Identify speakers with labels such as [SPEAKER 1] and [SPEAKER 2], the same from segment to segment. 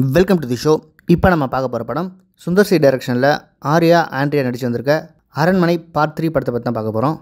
[SPEAKER 1] Welcome to the show. இப்போ நம்ம பார்க்க போகிற படம் சுந்தர் சி டைரக்ஷனில் ஆண்ட்ரியா நடித்து வந்திருக்க அரண்மனை பார்ட் 3 படத்தை பற்றி தான் பார்க்க போகிறோம்.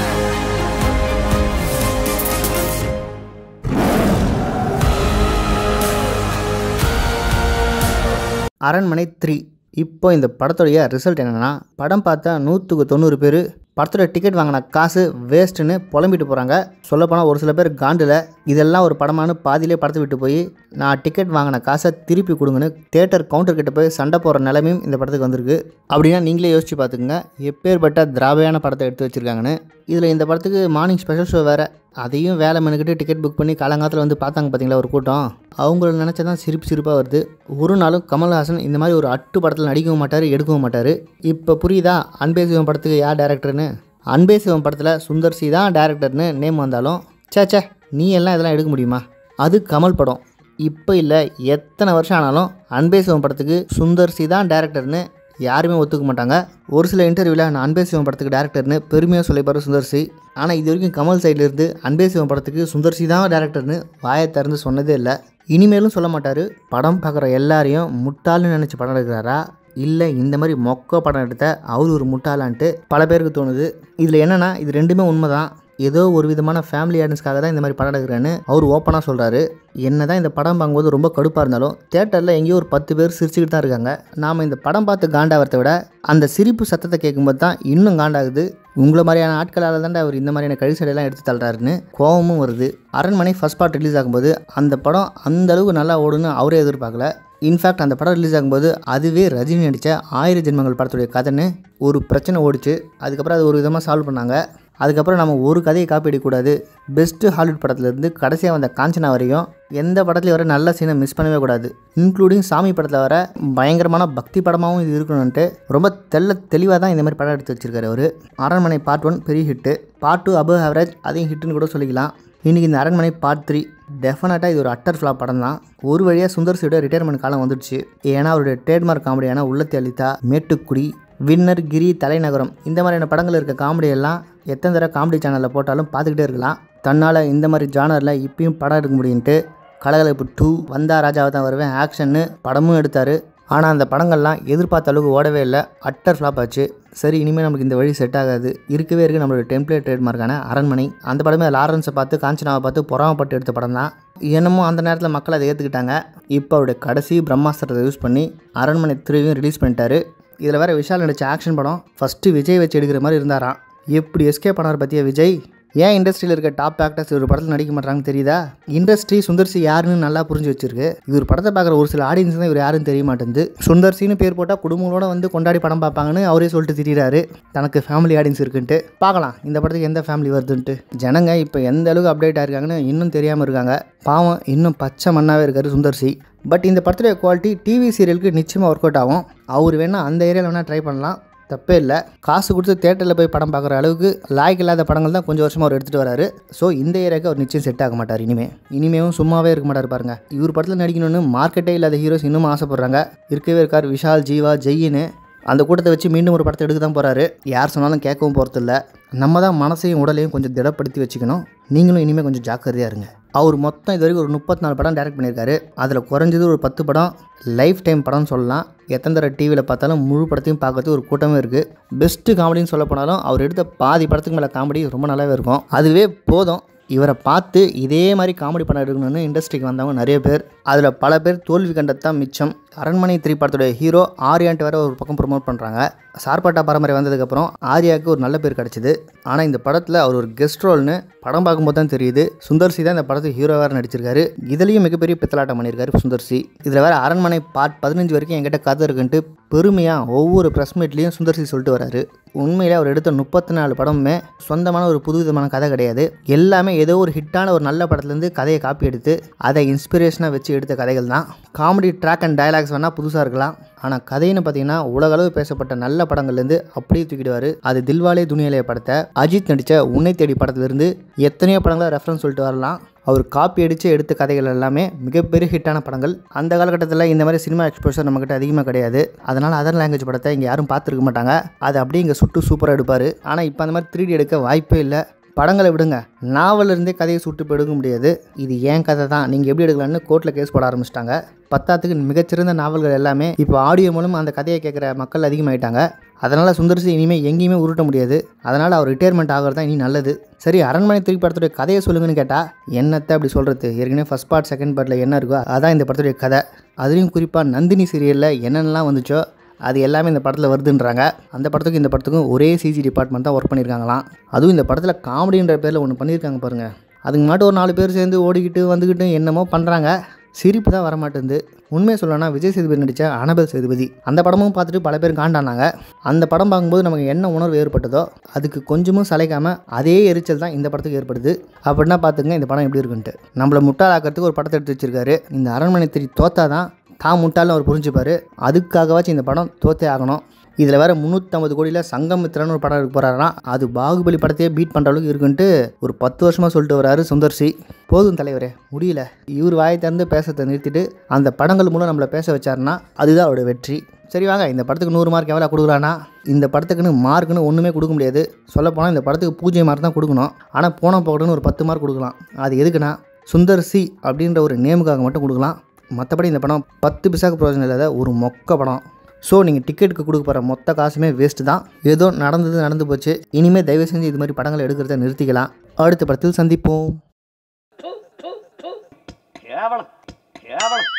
[SPEAKER 1] அரண்மனை 3 இப்போ இந்த படத்துடைய ரிசல்ட் என்னென்னா, படம் பார்த்தா 100க்கு 90 பேர் படத்தோட டிக்கெட் வாங்கின காசு வேஸ்ட்டுன்னு புலம்பிட்டு போகிறாங்க. சொல்லப்போனால் ஒரு சில பேர் காண்டில் இதெல்லாம் ஒரு படமானு பாதியிலே படத்தை விட்டு போய் நான் டிக்கெட் வாங்கின காசை திருப்பி கொடுங்கன்னு தியேட்டர் கவுண்டர்கிட்ட போய் சண்டை போடுற நிலைமையும் இந்த படத்துக்கு வந்திருக்கு. அப்படின்னா நீங்களே யோசிச்சு பார்த்துக்குங்க எப்பேற்பட்ட திராவியான படத்தை எடுத்து வச்சுருக்காங்கன்னு. இதில் இந்த படத்துக்கு மார்னிங் ஸ்பெஷல் ஷோ வேறு, அதையும் வேலை மெனுக்கிட்டு டிக்கெட் புக் பண்ணி காலங்காலத்தில் வந்து பார்த்தாங்க பார்த்தீங்களா ஒரு கூட்டம். அவங்கள நினச்சா தான் சிரிப்பாக வருது. ஒரு நாளும் கமல்ஹாசன் இந்த மாதிரி ஒரு அட்டு படத்தில் நடிக்கவும் மாட்டார், எடுக்கவும் மாட்டார். இப்போ புரியுதா அன்பே சிவம் படத்துக்கு யார் டேரக்டர்னு? அன்பே சிவம் படத்தில் சுந்தர் சி தான் டேரக்டர்னு நேம் வந்தாலும் சேச்சே நீ எல்லாம் இதெல்லாம் எடுக்க முடியுமா? அது கமல் படம். இப்போ இல்லை எத்தனை வருஷம் ஆனாலும் அன்பே சிவம் படத்துக்கு சுந்தர் சி தான் டேரக்டர்னு யாருமே ஒத்துக்க மாட்டாங்க. ஒரு சில இன்டர்வியூவில் நான் அன்பே சிவம் படத்துக்கு டேரக்டர்னு பெருமையாக சொல்லிப்பார் சுந்தர் சி. ஆனால் இது வரைக்கும் கமல் சைட்லேருந்து அன்பே சிவம் படத்துக்கு சுந்தர் சி தான் டேரக்டர்னு வாயை திறந்து சொன்னதே இல்லை. இனிமேலும் சொல்ல மாட்டார். படம் பார்க்குற எல்லாரையும் முட்டாள்னு நினச்சி படம் எடுக்கிறாரா இல்லை இந்த மாதிரி மொக்க படம் எடுத்த அவர் ஒரு முட்டாளான்ட்டு பல பேருக்கு தோணுது. இதில் என்னென்னா இது ரெண்டுமே உண்மை தான். ஏதோ ஒரு விதமான ஃபேமிலி ஆடியன்ஸ்க்காக தான் இந்த மாதிரி படம் எடுக்கிறேன்னு அவர் ஓப்பனாக சொல்கிறாரு. என்ன தான் இந்த படம் பார்க்கும்போது ரொம்ப கடுப்பாக இருந்தாலும் தேட்டரில் எங்கேயோ ஒரு 10 பேர் சிரிச்சுக்கிட்டு தான் இருக்காங்க. நாம் இந்த படம் பார்த்து காண்டாகிறத விட அந்த சிரிப்பு சத்தத்தை கேட்கும்போது தான் இன்னும் காண்டாகுது. உங்களை மாதிரியான ஆட்களால் தாண்டா அவர் இந்த மாதிரியான கழிசடையெல்லாம் எடுத்து தள்ளுறாருன்னு கோபமும் வருது. அரண்மனை ஃபர்ஸ்ட் பார்ட் ரிலீஸ் ஆகும்போது அந்த படம் அந்தளவுக்கு நல்லா ஓடுன்னு அவரே எதிர்பார்க்கல. இன்ஃபேக்ட் அந்த படம் ரிலீஸ் ஆகும்போது அதுவே ரஜினி நடித்த 1000 ஜென்மங்கள் படத்துடைய கதைன்னு ஒரு பிரச்சனை ஓடிச்சு. அதுக்கப்புறம் அது ஒரு விதமாக சால்வ் பண்ணாங்க. அதுக்கப்புறம் நம்ம ஒரு கதையை காப்பி அடிக்கக்கூடாது. பெஸ்ட்டு ஹாலிவுட் படத்துலேருந்து கடைசியாக வந்த காஞ்சனா வரையும் எந்த படத்துலையும் வர நல்ல சீனை மிஸ் பண்ணவே கூடாது. இன்க்ளூடிங் சாமி படத்தில் வர பயங்கரமான பக்தி படமாகவும் இது இருக்கணும்ன்ட்டு ரொம்ப தெளிவாக தான் இந்த மாதிரி படம் எடுத்து வச்சிருக்காரு அவர். அரண்மனை பார்ட் 1 பெரிய ஹிட்டு, பார்ட் 2 அபவ் ஆவரேஜ், அதையும் ஹிட்டுன்னு கூட சொல்லிக்கலாம். இன்றைக்கி இந்த அரண்மனை பார்ட் 3 டெஃபினட்டாக இது ஒரு அட்டர் ஃப்ளாப் படம் தான். ஒரு வழியாக சுந்தர் சியோட ரிட்டையர்மெண்ட் காலம் வந்துடுச்சு. ஏன்னா அவருடைய ட்ரேட்மார்க் காமெடியான உள்ளத்தை அளித்தா, மேட்டுக்குடி, வின்னர், கிரி, தலைநகரம் இந்த மாதிரியான படங்கள் இருக்க காமெடியெல்லாம் எத்தனை தடவை காமெடி சேனலில் போட்டாலும் பார்த்துக்கிட்டே இருக்கலாம். தன்னால் இந்த மாதிரி ஜானரில் இப்பயும் படம் எடுக்க முடியுன்ட்டு கலகலப்பு 2, வந்தா ராஜாவை தான் வருவேன், ஆக்ஷன்னு படமும் எடுத்தார். ஆனால் அந்த படங்கள்லாம் எதிர்பார்த்த அளவுக்கு ஓடவே இல்லை, அட்டர் ஃப்ளாப் ஆச்சு. சரி இனிமேல் நமக்கு இந்த வழி செட் ஆகாது. இருக்கவே இருக்குது நம்மளோட டெம்ப்ளேட் ட்ரேட்மார்க்கான அரண்மனை. அந்த படமே லாரன்ஸை பார்த்து காஞ்சனாவை பார்த்து பொறாமப்பட்டு எடுத்த படம் தான். என்னமோ அந்த நேரத்தில் மக்கள் அதை ஏற்றுக்கிட்டாங்க. இப்போ அவருடைய கடைசி பிரம்மாஸ்திரத்தை யூஸ் பண்ணி அரண்மனை 3 ரிலீஸ் பண்ணிட்டாரு. இதில் வேறு விஷால் நடித்த ஆக்ஷன் படம் ஃபஸ்ட்டு விஜய் வச்சு எடுக்கிற மாதிரி இருந்தாராம். எப்படி எஸ்கேப் பண்ணார் பற்றியா விஜய்? ஏன் இண்டஸ்ட்ரியில் இருக்க டாப் ஆக்டர்ஸ் ஒரு படத்தில் நடிக்க மாட்டாங்கன்னு தெரியுதா? இண்டஸ்ட்ரி சுந்தர் சி யாருன்னு நல்லா புரிஞ்சு வச்சிருக்கு. இவர் படத்தை பார்க்குற ஒரு சில ஆடியன்ஸ் தான் இவர் யாருன்னு தெரிய மாட்டேங்குது. சுந்தர் சின்னு பேர் போட்டால் குடும்பங்களோட வந்து கொண்டாடி படம் பார்ப்பாங்கன்னு அவரே சொல்லிட்டு திரிகிறாரு. தனக்கு ஃபேமிலி ஆடியன்ஸ் இருக்குன்ட்டு. பார்க்கலாம் இந்த படத்துக்கு எந்த ஃபேமிலி வருதுன்ட்டு. ஜனங்க இப்போ எந்த அளவுக்கு அப்டேட் ஆகிருக்காங்கன்னு இன்னும் தெரியாமல் இருக்காங்க. பாவம் இன்னும் பச்சை மண்ணாகவே இருக்கார் சுந்தர் சி. பட் இந்த படத்துடைய குவாலிட்டி டிவி சீரியலுக்கு நிச்சயமாக ஒர்க் அவுட் ஆகும். அவர் வேணால் அந்த ஏரியாவில் வேணால் ட்ரை பண்ணலாம், தப்பே இல்லை. காசு கொடுத்து தேட்டரில் போய் படம் பார்க்குற அளவுக்கு லாய்க்கு இல்லாத படங்கள் தான் கொஞ்சம் வருஷமாக அவர் எடுத்துகிட்டு வராரு. ஸோ இந்த ஏரியாவுக்கு அவர் நிச்சயம் செட் ஆக மாட்டார். இனிமேவும் சும்மாவே இருக்க மாட்டார் பாருங்கள். இவர் படத்தில் நடிக்கணும்னு மார்க்கெட்டே இல்லாத ஹீரோஸ் இன்னும் ஆசைப்படுறாங்க. இருக்கவே இருக்கார் விஷால், ஜீவா, ஜெயின்னு. அந்த கூட்டத்தை வச்சு மீண்டும் ஒரு படத்தை எடுக்க தான் போகிறாரு. யார் சொன்னாலும் கேட்கவும் போகிறதில்ல. நம்ம தான் மனசையும் உடலையும் கொஞ்சம் திடப்படுத்தி வச்சுக்கணும். நீங்களும் இனிமேல் கொஞ்சம் ஜாக்கிரதையாக இருங்க. அவர் மொத்தம் இது வரைக்கும் ஒரு 34 படம் டைரக்ட் பண்ணியிருக்காரு. அதில் குறைஞ்சது ஒரு 10 படம் லைஃப் டைம் படம்னு சொல்லலாம். எத்தனை தடவை டிவியில் பார்த்தாலும் முழு படத்தையும் பார்க்கறதுக்கு ஒரு கூட்டமே இருக்குது. பெஸ்ட்டு காமெடின்னு சொல்ல போனாலும் அவர் எடுத்த பாதி படத்துக்கு மேலே காமெடி ரொம்ப நல்லாவே இருக்கும். அதுவே போதும். இவரை பார்த்து இதே மாதிரி காமெடி படம் எடுக்கணும்னு இண்டஸ்ட்ரிக்கு வந்தவங்க நிறைய பேர். அதில் பல பேர் தோல்வி கண்டது தான் மிச்சம். அரண்மனை 3 படத்துடைய ஹீரோ ஆர்யான்ட்டு வேறு ஒரு பக்கம் ப்ரொமோட் பண்ணுறாங்க. சார்பாட்டா பரம்பரை வந்ததுக்கப்புறம் ஆர்யாவுக்கு ஒரு நல்ல பேர் கிடச்சிது. ஆனால் இந்த படத்தில் அவர் ஒரு கெஸ்ட் ரோல்னு படம் பார்க்கும்போது தான் தெரியுது. சுந்தர் சி தான் இந்த படத்துக்கு ஹீரோ வேறு நடிச்சிருக்காரு. இதுலேயும் மிகப்பெரிய பித்தலாட்டம் பண்ணியிருக்காரு சுந்தர் சி. இதில் வேறு அரண்மனை பார்ட் 15 வரைக்கும் என்கிட்ட கதை இருக்குன்ட்டு பெருமையாக ஒவ்வொரு ப்ரெஸ் மீட்லேயும் சுந்தர் சி சொல்லிட்டு வராரு. உண்மையிலே அவர் எடுத்த 34 படமுமே சொந்தமான ஒரு புது விதமான கதை கிடையாது. எல்லாமே ஏதோ ஒரு ஹிட்டான ஒரு நல்ல படத்துலேருந்து கதையை காப்பி எடுத்து அதை இன்ஸ்பிரேஷனாக வச்சு எடுத்த கதைகள் தான். காமெடி ட்ராக் அண்ட் டயலாக்ஸ் வேணால் புதுசாக இருக்கலாம். ஆனால் கதைன்னு பார்த்தீங்கன்னா உலகளவு பேசப்பட்ட நல்ல படங்கள்லேருந்து அப்படியே தூக்கிடுவார். அது தில்வாலே துனியாலே படத்தை அஜித் நடித்த உன்னை தேடி படத்துலேருந்து எத்தனையோ படங்களை ரெஃபரன்ஸ் சொல்லிட்டு வரலாம். அவர் காப்பி அடித்து எடுத்த கதைகள் எல்லாமே மிகப்பெரிய ஹிட்டான படங்கள். அந்த காலகட்டத்தில் இந்த மாதிரி சினிமா எக்ஸ்போஷர் நம்மக்கிட்ட அதிகமாக கிடையாது. அதனால் அதர் லாங்குவேஜ் படத்தை இங்கே யாரும் பார்த்துருக்க மாட்டாங்க. அது அப்படியே இங்கே சுட்டு சூப்பராக எடுப்பார். ஆனால் இப்போ அந்த மாதிரி 3D எடுக்க வாய்ப்பே இல்லை. படங்களை விடுங்க, நாவலிருந்தே கதையை சுட்டு இப்போ எடுக்க முடியாது. இது ஏன் கதை தான், நீங்கள் எப்படி எடுக்கலான்னு கோர்ட்டில் கேஸ் போட ஆரம்பிச்சிட்டாங்க. பத்தாத்துக்கு மிகச்சிறந்த நாவல்கள் எல்லாமே இப்போ ஆடியோ மூலம் அந்த கதையை கேட்குற மக்கள் அதிகமாகிட்டாங்க. அதனால் சுந்தர்சி இனிமேல் எங்கேயுமே உருட்ட முடியாது. அதனால் அவர் ரிட்டையர்மெண்ட் ஆகிறது தான் இனி நல்லது. சரி, அரண்மனை 3 படத்துடைய கதையை சொல்லுங்கன்னு கேட்டால் என்னத்தை அப்படி சொல்கிறது? ஏற்கனவே ஃபஸ்ட் பார்ட் செகண்ட் பார்ட்டில் என்ன இருக்கோ அதான் இந்த படத்துடைய கதை. அதுலேயும் குறிப்பாக நந்தினி சீரியலில் என்னென்னலாம் வந்துச்சோ அது எல்லாமே இந்த படத்தில் வருதுன்றாங்க. அந்த படத்துக்கும் இந்த படத்துக்கும் ஒரே சிஜி டிபார்ட்மெண்ட் தான் ஒர்க் பண்ணியிருக்காங்களாம். அதுவும் இந்த படத்தில் காமெடின்ற பேரில் ஒன்று பண்ணியிருக்காங்க பாருங்கள். அதுக்கு மட்டும் ஒரு 4 பேர் சேர்ந்து ஓடிக்கிட்டு வந்துக்கிட்டு என்னமோ பண்ணுறாங்க. சிரிப்பு தான் வரமாட்டேங்குது. உண்மையை சொல்லணும்னா விஜய் சேதுபதி நடித்த அனபல் சேதுபதி அந்த படமும் பார்த்துட்டு பல பேர் காண்டானாங்க. அந்த படம் பார்க்கும்போது நமக்கு என்ன உணர்வு ஏற்பட்டதோ அதுக்கு கொஞ்சமும் சளைக்காமல் அதே எரிச்சல் தான் இந்த படத்துக்கு ஏற்படுது. அப்படின்னா பார்த்துங்க இந்த படம் எப்படி இருக்குன்ட்டு. நம்மளை முட்டாளாக்கிறதுக்கு ஒரு படத்தை எடுத்து வச்சிருக்காரு. இந்த அரண்மனை 3 தோத்தா தான் முட்டாள்னு அவர் புரிஞ்சுப்பார். அதுக்காகவாச்சும் இந்த படம் தோத்தே ஆகணும். இதில் வேறு 350 கோடியில் சங்கமித்ரான்னு ஒரு படம் எடுக்க போகிறாருன்னா அது பாகுபலி படத்தையே பீட் பண்ணுற அளவுக்கு இருக்குன்ட்டு ஒரு 10 வருஷமாக சொல்லிட்டு வராரு சுந்தர்சி. போதும் தலைவரே, முடியல. இவர் வாயை திறந்து பேசத்தை நிறுத்திட்டு அந்த படங்கள் மூலம் நம்மளை பேச வச்சாருன்னா அதுதான் அவரோட வெற்றி. சரி வாங்க, இந்த படத்துக்கு 100 மார்க் எவ்வளோ கொடுக்குறான்னா இந்த படத்துக்குன்னு மார்க்குன்னு ஒன்றுமே கொடுக்க முடியாது. சொல்லப்போனால் இந்த படத்துக்கு 0 மார்க் தான் கொடுக்கணும். ஆனால் போன போகணுன்னு ஒரு 10 மார்க் கொடுக்கலாம். அது எதுக்குன்னா சுந்தர்சி அப்படின்ற ஒரு நேமுக்காக மட்டும் கொடுக்கலாம். மற்றபடி இந்த படம் 10 பைசாக்கு பிரயோஜனம் இல்லாத ஒரு மொக்க படம். ஸோ நீங்கள் டிக்கெட்டுக்கு கொடுக்க போகிற மொத்த காசுமே வேஸ்ட்டு தான். ஏதோ நடந்து போச்சு. இனிமேல் தயவு செஞ்சு இது மாதிரி படங்களை எடுக்கிறத நிறுத்திக்கலாம். அடுத்த படத்தில் சந்திப்போம்.